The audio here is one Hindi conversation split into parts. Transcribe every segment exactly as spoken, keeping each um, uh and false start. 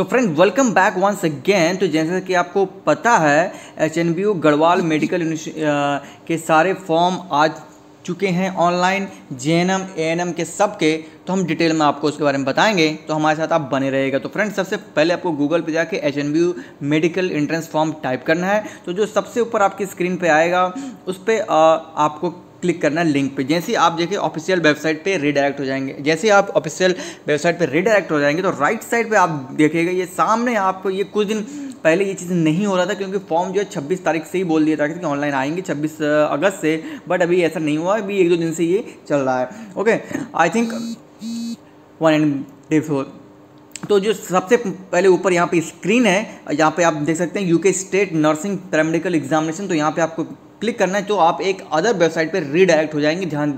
सो friend welcome back once again. तो जैसा कि आपको पता है H N B U Garhwal medical के सारे फॉर्म आ चुके हैं online, J N M A N M के सब के। तो हम डिटेल में आपको उसके बारे में बताएंगे, तो हमारे साथ आप बने रहेगा। तो फ्रेंड सबसे पहले आपको गूगल पे जाके H N B U medical entrance form type करना है। तो जो सबसे ऊपर आपकी स्क्रीन पे आएगा उस पर आपको क्लिक करना है लिंक पे। जैसे ही आप देखिए ऑफिशियल वेबसाइट पे रीडायरेक्ट हो जाएंगे। जैसे ही आप ऑफिशियल वेबसाइट पे रीडायरेक्ट हो जाएंगे तो राइट साइड पे आप देखिएगा ये सामने आपको, ये कुछ दिन पहले ये चीज़ नहीं हो रहा था क्योंकि फॉर्म जो है छब्बीस तारीख से ही बोल दिया था कि ऑनलाइन आएंगे छब्बीस अगस्त से, बट अभी ऐसा नहीं हुआ, अभी एक दो दिन से ये चल रहा है। Okay, I think one and day four. तो जो सबसे पहले ऊपर यहाँ पे स्क्रीन है, यहाँ पे आप देख सकते हैं UK state nursing paramedical examination. तो यहाँ पे आपको क्लिक करना है तो आप एक अदर वेबसाइट पे रीडायरेक्ट हो जाएंगे, ध्यान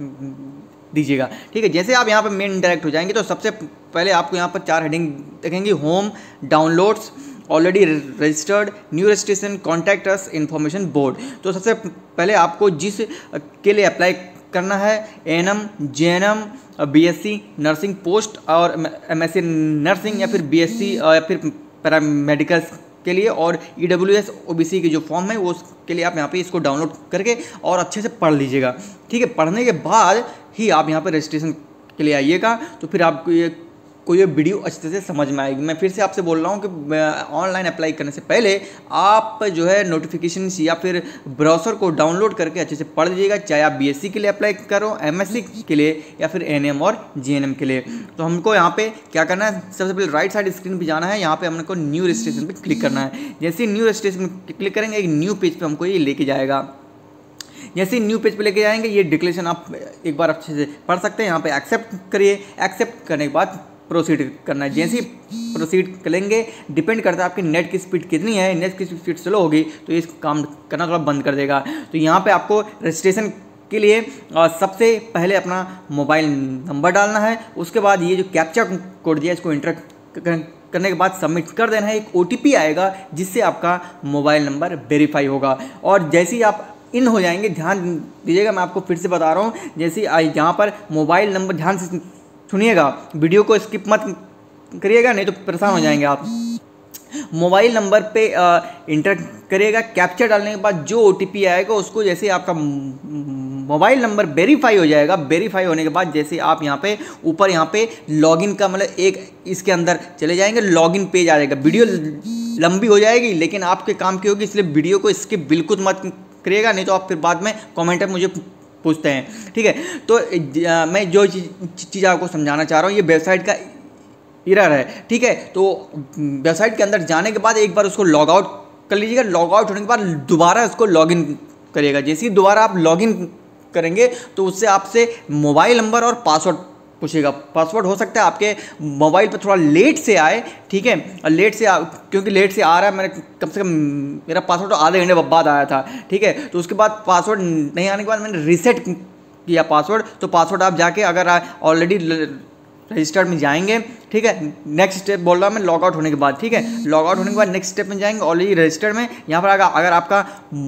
दीजिएगा। ठीक है, जैसे आप यहाँ पे मेन डायरेक्ट हो जाएंगे तो सबसे पहले आपको यहाँ पर चार हेडिंग देखेंगे, home, downloads, already registered, new registration, contact us, information board. तो सबसे पहले आपको जिस के लिए अप्लाई करना है, A N M, J N M, B S C nursing post और एम एस सी नर्सिंग या फिर बी एस सी या फिर पैरामेडिकल के लिए, और E W S O B C की जो फॉर्म है वो उसके लिए आप यहाँ पे इसको डाउनलोड करके और अच्छे से पढ़ लीजिएगा। ठीक है, पढ़ने के बाद ही आप यहाँ पे रजिस्ट्रेशन के लिए आइएगा, तो फिर आपको ये कोई ये वीडियो अच्छे से समझ में आएगी। मैं फिर से आपसे बोल रहा हूँ कि ऑनलाइन अप्लाई करने से पहले आप जो है नोटिफिकेशन या फिर ब्राउज़र को डाउनलोड करके अच्छे से पढ़ लीजिएगा, चाहे आप बी एस सी के लिए अप्लाई करो, एम एस सी के लिए या फिर ए एन एम और जे एन एम के लिए। तो हमको यहाँ पे क्या करना है, सबसे पहले राइट साइड स्क्रीन पे जाना है, यहाँ पे हमको न्यू रजिस्ट्रेशन पे क्लिक करना है। जैसे न्यू रजिस्ट्रेशन पे क्लिक करेंगे एक न्यू पेज पे हमको ये लेके जाएगा। जैसे ही न्यू पेज पे लेके जाएंगे ये डिक्लेरेशन आप एक बार अच्छे से पढ़ सकते हैं। यहाँ पे एक्सेप्ट करिए, एक्सेप्ट करने के बाद प्रोसीड करना है। जैसे ही प्रोसीड करेंगे, डिपेंड करता है आपकी नेट की स्पीड कितनी है। नेट की स्पीड स्लो होगी तो ये काम करना थोड़ा बंद कर देगा। तो यहाँ पे आपको रजिस्ट्रेशन के लिए सबसे पहले अपना मोबाइल नंबर डालना है, उसके बाद ये जो कैप्चा कोड दिया इसको इंटर करने के बाद सबमिट कर देना है। एक ओ टी पी आएगा जिससे आपका मोबाइल नंबर वेरीफाई होगा। और जैसे ही आप इन हो जाएंगे, ध्यान दीजिएगा, मैं आपको फिर से बता रहा हूँ, जैसे यहाँ पर मोबाइल नंबर, ध्यान से सुनिएगा, वीडियो को स्किप मत करिएगा नहीं तो परेशान हो जाएंगे आप। मोबाइल नंबर पे इंटर करिएगा, कैप्चर डालने के बाद जो ओ टी पी आएगा उसको, जैसे आपका मोबाइल नंबर वेरीफाई हो जाएगा, वेरीफाई होने के बाद जैसे आप यहाँ पे ऊपर यहाँ पे लॉगिन का मतलब एक इसके अंदर चले जाएंगे, लॉगिन पेज आ जाएगा। वीडियो लंबी हो जाएगी लेकिन आपके काम की होगी, इसलिए वीडियो को स्किप बिल्कुल मत करिएगा नहीं तो आप फिर बाद में कमेंट में मुझे पूछते हैं। ठीक है, तो आ, मैं जो चीज़ आपको समझाना चाह रहा हूँ, ये वेबसाइट का एरर है। ठीक है, तो वेबसाइट के अंदर जाने के बाद एक बार उसको लॉग आउट कर लीजिएगा। लॉग आउट होने के बाद दोबारा उसको लॉगिन करिएगा। जैसे ही दोबारा आप लॉगिन करेंगे तो उससे आपसे मोबाइल नंबर और पासवर्ड पूछेगा। पासवर्ड हो सकता है आपके मोबाइल पर थोड़ा लेट से आए, ठीक है, और लेट से आ, क्योंकि लेट से आ रहा है, मैंने कम से कम मेरा पासवर्ड तो आधे घंटे बाद आया था। ठीक है, तो उसके बाद पासवर्ड नहीं आने के बाद मैंने रीसेट किया पासवर्ड। तो पासवर्ड आप जाके अगर ऑलरेडी रजिस्टर्ड में जाएंगे, ठीक है, नेक्स्ट स्टेप बोल रहा हूँ मैं, लॉग आउट होने के बाद। ठीक है, लॉग आउट होने के बाद नेक्स्ट स्टेप में जाएंगे, ऑलरेडी रजिस्टर्ड में। यहाँ पर अगर अगर आपका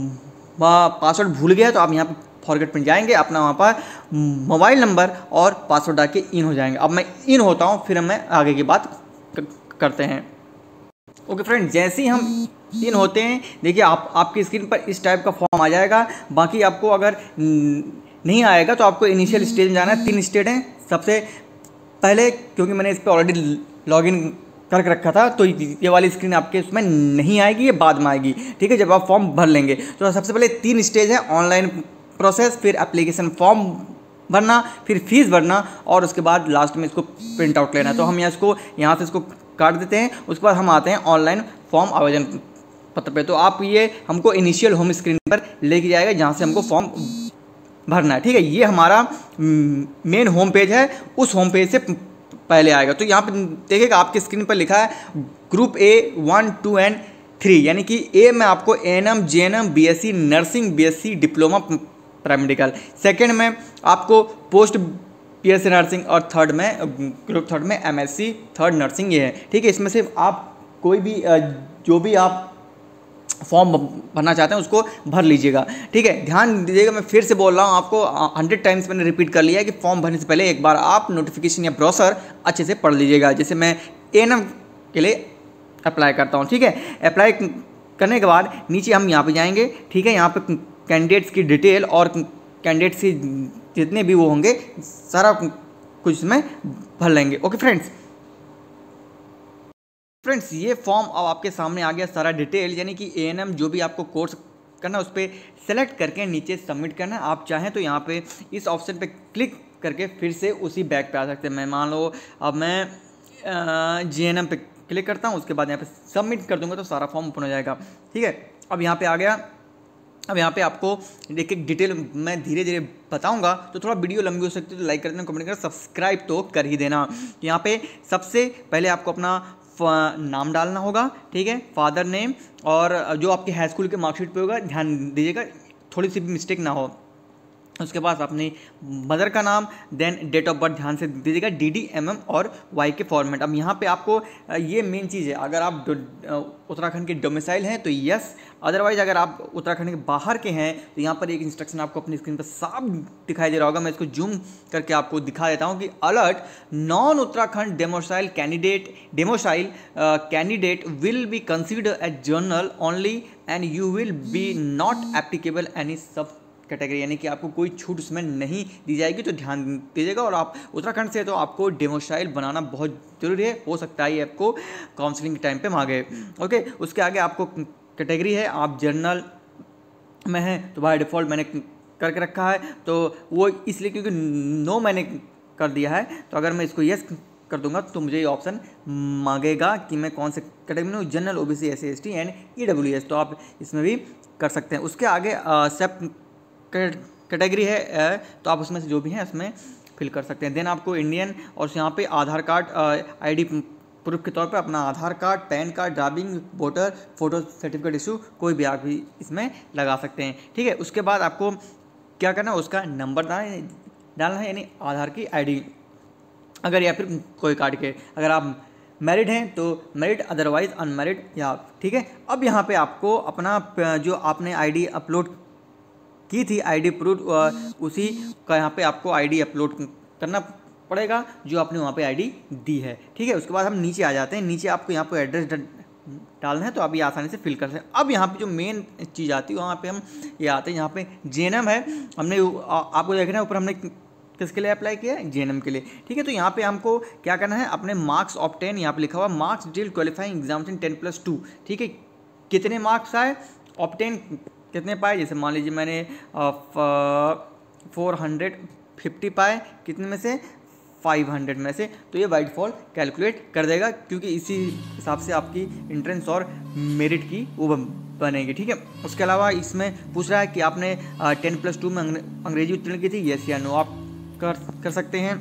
पासवर्ड भूल गया तो आप यहाँ पर फॉरगेट में जाएंगे, अपना वहाँ पर मोबाइल नंबर और पासवर्ड डाल के इन हो जाएंगे। अब मैं इन होता हूँ, फिर हम आगे की बात करते हैं। ओके फ्रेंड, जैसे ही हम इन होते हैं, देखिए आप आपकी स्क्रीन पर इस टाइप का फॉर्म आ जाएगा। बाकी आपको अगर नहीं आएगा तो आपको इनिशियल स्टेज में जाना है। तीन स्टेज हैं। सबसे पहले, क्योंकि मैंने इस पर ऑलरेडी लॉगिन करके रखा था तो ये वाली स्क्रीन आपके उसमें नहीं आएगी, ये बाद में आएगी। ठीक है, जब आप फॉर्म भर लेंगे। तो सबसे पहले तीन स्टेज है, ऑनलाइन प्रोसेस, फिर एप्लीकेशन फॉर्म भरना, फिर फीस भरना और उसके बाद लास्ट में इसको प्रिंट आउट लेना। तो हम यहाँ इसको यहाँ से इसको काट देते हैं। उसके बाद हम आते हैं ऑनलाइन फॉर्म आवेदन पत्र पे। तो आप ये हमको इनिशियल होम स्क्रीन पर लेके जाएगा जहाँ से हमको फॉर्म भरना है। ठीक है, ये हमारा मेन होम पेज है, उस होम पेज से पहले आएगा। तो यहाँ पर देखिएगा आपकी स्क्रीन पर लिखा है group A one two and three, यानी कि ए में आपको A N M, J N M, B S C nursing, B S C diploma paramedical. Second में आपको post P S C nursing और थर्ड में ग्रुप थर्ड में M S C third nursing ये है। ठीक है, इसमें से आप कोई भी जो भी आप फॉर्म भरना चाहते हैं उसको भर लीजिएगा। ठीक है, ध्यान दीजिएगा, मैं फिर से बोल रहा हूँ आपको, हंड्रेड टाइम्स मैंने रिपीट कर लिया है कि फॉर्म भरने से पहले एक बार आप नोटिफिकेशन या ब्राउज़र अच्छे से पढ़ लीजिएगा। जैसे मैं ए एन एम के लिए अप्लाई करता हूँ। ठीक है, अप्लाई करने के बाद नीचे हम यहाँ पे जाएंगे। ठीक है, यहाँ पे कैंडिडेट्स की डिटेल और कैंडिडेट्स की जितने भी वो होंगे सारा कुछ इसमें भर लेंगे। ओके फ्रेंड्स फ्रेंड्स ये फॉर्म अब आपके सामने आ गया सारा डिटेल, यानी कि ए एन एम जो भी आपको कोर्स करना उस पर सेलेक्ट करके नीचे सबमिट करना। आप चाहें तो यहाँ पे इस ऑप्शन पे क्लिक करके फिर से उसी बैग पे आ सकते हैं। मैं मान लो अब मैं जी एन एम पे क्लिक करता हूँ, उसके बाद यहाँ पे सबमिट कर दूंगा तो सारा फॉर्म ओपन हो जाएगा। ठीक है, अब यहाँ पे आ गया। अब यहाँ पे आपको देखिए डिटेल मैं धीरे धीरे बताऊंगा, तो थोड़ा वीडियो लंबी हो सकती है, तो लाइक कर देना, कमेंट करना, सब्सक्राइब तो कर ही देना। यहाँ पे सबसे पहले आपको अपना नाम डालना होगा। ठीक है, फादर नेम, और जो आपके हाई स्कूल के मार्कशीट पे होगा ध्यान दीजिएगा थोड़ी सी भी मिस्टेक ना हो। उसके बाद अपनी मदर का नाम, देन डेट ऑफ बर्थ ध्यान से दीजिएगा, डी डी एम एम और वाई के फॉर्मेट। अब यहाँ पे आपको ये मेन चीज़ है, अगर आप उत्तराखंड के डोमिसाइल हैं तो यस, अदरवाइज अगर आप उत्तराखंड के बाहर के हैं तो यहाँ पर एक इंस्ट्रक्शन आपको अपनी स्क्रीन पर साफ दिखाई दे रहा होगा। मैं इसको जूम करके आपको दिखा देता हूँ कि alert, non Uttarakhand domicile candidate domicile candidate will be consider as general only and you will be not applicable any sub category, यानी कि आपको कोई छूट उसमें नहीं दी जाएगी, तो ध्यान दीजिएगा। और आप उत्तराखंड से तो आपको डेमोसाइल बनाना बहुत जरूरी है, हो सकता है ये आपको काउंसलिंग के टाइम पे मांगे। ओके, उसके आगे आपको कैटेगरी है, आप जर्नल में हैं तो बाय डिफ़ॉल्ट मैंने करके रखा है, तो वो इसलिए क्योंकि नो मैंने कर दिया है। तो अगर मैं इसको यस कर दूंगा तो मुझे ये ऑप्शन मांगेगा कि मैं कौन से कैटेगरी में हूँ, general, OBC, S C S T and E W S, तो आप इसमें भी कर सकते हैं। उसके आगे सब कैटेगरी है तो आप उसमें से जो भी हैं उसमें फिल कर सकते हैं। देन आपको इंडियन और यहाँ पे आधार कार्ड आईडी प्रूफ के तौर पे अपना Aadhaar card, PAN card, driving, voter photo certificate issue कोई भी आप भी इसमें लगा सकते हैं। ठीक है, उसके बाद आपको क्या करना है, उसका नंबर डालना है, यानी आधार की आईडी अगर, या फिर कोई कार्ड के, अगर आप मैरिड हैं तो मैरिड, अदरवाइज अनमैरिड या। ठीक है, अब यहाँ पे आपको अपना जो आपने आईडी अपलोड की थी, आईडी प्रूफ, उसी का यहाँ पे आपको आईडी अपलोड करना पड़ेगा जो आपने वहाँ पे आईडी दी है। ठीक है, उसके बाद हम नीचे आ जाते हैं। नीचे आपको यहाँ पे एड्रेस डालना है, तो आप ये आसानी से फिल कर सकते हैं। अब यहाँ पे जो मेन चीज़ आती है वहाँ पे हम ये आते हैं, यहाँ पे जे एन एम है, हमने आपको देखना है ऊपर हमने किसके लिए अप्लाई किया है, जे एन एम के लिए। ठीक है, तो यहाँ पे हमको क्या करना है, अपने मार्क्स ऑफ टेन, यहाँ पे लिखा हुआ मार्क्स डिल qualifying examination ten plus two. ठीक है, कितने मार्क्स आए, ऑफ टेन कितने पाए, जैसे मान लीजिए मैंने फोर हंड्रेड फिफ्टी पाए, कितने में से, फाइव हंड्रेड में से, तो ये बाय डिफ़ॉल्ट कैलकुलेट कर देगा, क्योंकि इसी हिसाब से आपकी एंट्रेंस और मेरिट की वो बनेगी। ठीक है, उसके अलावा इसमें पूछ रहा है कि आपने टेन प्लस टू में अंग्रेजी उत्तीर्ण की थी, यस या नो आप कर कर सकते हैं।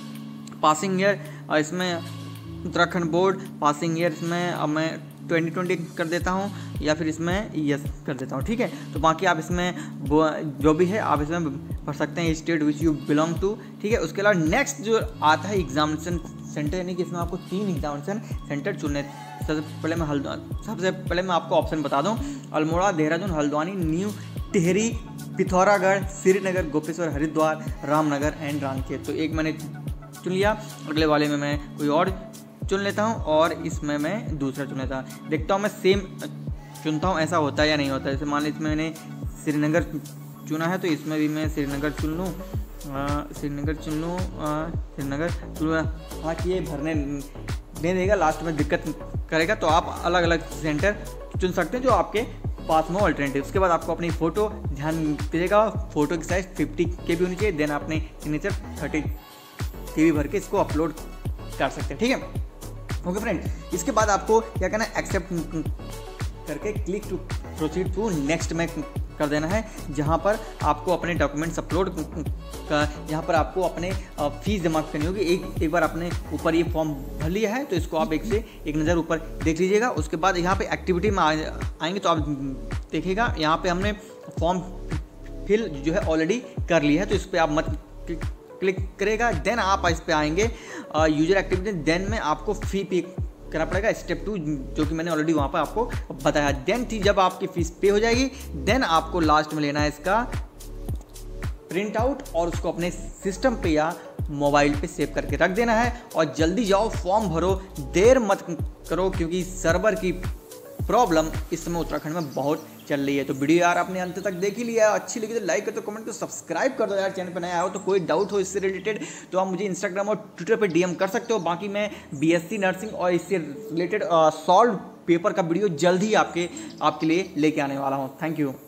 पासिंग ईयर इसमें उत्तराखंड बोर्ड, पासिंग ईयर इसमें अब मैं ट्वेंटी ट्वेंटी कर देता हूँ, या फिर इसमें यस कर देता हूँ। ठीक है, तो बाकी आप इसमें जो भी है आप इसमें भर सकते हैं, state which you belong to. ठीक है, उसके अलावा नेक्स्ट जो आता है एग्जामिनेशन सेंटर, यानी कि इसमें आपको तीन एग्जामिनेशन सेंटर चुनने। सबसे पहले मैं हल्द्वानी सबसे पहले मैं आपको ऑप्शन बता दूँ, अल्मोड़ा, देहरादून, हल्द्वानी, न्यू टिहरी, पिथौरागढ़, श्रीनगर, गोपेश्वर, हरिद्वार, रामनगर एंड रामखेत। तो एक मैंने चुन लिया, अगले वाले में मैं कोई और चुन लेता हूँ, और इसमें मैं दूसरा चुन लेता हूँ। देखता हूँ मैं सेम चुनता हूँ ऐसा होता है या नहीं होता है। जैसे मान लीजिए इसमें मैंने श्रीनगर चुना है, तो इसमें भी मैं श्रीनगर चुन लूँ, श्रीनगर चुन लूँ, श्रीनगर चुन। हाँ, ये भरने नहीं देगा, लास्ट में दिक्कत करेगा, तो आप अलग अलग सेंटर चुन सकते हैं जो आपके पास में ऑल्टरनेटिव। उसके बाद आपको अपनी फ़ोटो ध्यान दीजिएगा, फ़ोटो की साइज़ फिफ्टी के बी होनी चाहिए। देन आपने सिग्नेचर थर्टी के बी भर के इसको अपलोड कर सकते हैं। ठीक है, ओके फ्रेंड, इसके बाद आपको क्या करना है, एक्सेप्ट करके click to proceed to next में कर देना है, जहां पर आपको अपने डॉक्यूमेंट्स अपलोड का, यहाँ पर आपको अपने फीस जमा करनी होगी। एक एक बार आपने ऊपर ये फॉर्म भर लिया है तो इसको आप एक से एक नज़र ऊपर देख लीजिएगा। उसके बाद यहाँ पे एक्टिविटी में आएंगे तो आप देखिएगा यहाँ पे हमने फॉर्म फिल जो है ऑलरेडी कर लिया है, तो इस पर आप मत क्लिक करेगा। देन आप इस पे आएंगे यूजर एक्टिविटी, देन में आपको फी पे करना पड़ेगा, स्टेप टू, जो कि मैंने ऑलरेडी वहाँ पर आपको बताया। देन थी जब आपकी फीस पे हो जाएगी, देन आपको लास्ट में लेना है इसका प्रिंट आउट और उसको अपने सिस्टम पे या मोबाइल पे सेव करके रख देना है और जल्दी जाओ फॉर्म भरो, देर मत करो क्योंकि सर्वर की प्रॉब्लम इस समय उत्तराखंड में बहुत चल रही है। तो वीडियो यार आपने अंत तक देख ही लिया है, अच्छी लगी तो लाइक कर दो, कमेंट तो सब्सक्राइब कर दो यार, चैनल पर नया हो तो कोई डाउट हो इससे रिलेटेड तो आप मुझे इंस्टाग्राम और ट्विटर पे डीएम कर सकते हो। बाकी मैं बीएससी नर्सिंग और इससे रिलेटेड सॉल्व पेपर का वीडियो जल्द ही आपके आपके लिए लेके आने वाला हूँ। Thank you.